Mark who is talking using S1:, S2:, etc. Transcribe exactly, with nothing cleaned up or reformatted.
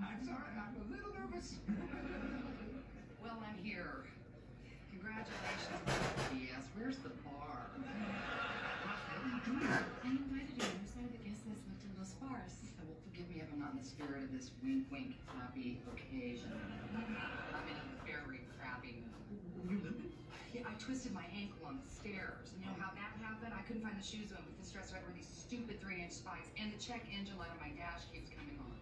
S1: I'm sorry, I'm a little nervous.
S2: Well, I'm here. Congratulations. Yes, where's the bar?
S1: What are you doing?
S2: I invited you. You decided the guest list looked a little sparse. Oh, well, forgive me if I'm not in the spirit of this wink, wink, happy occasion. I'm in a very crappy mood.
S1: Were you limping?
S2: Yeah, I twisted my ankle on the stairs. You know how that happened? I couldn't find the shoes on with this dress right where these stupid three-inch spikes, and the check engine light on my dash keeps coming on.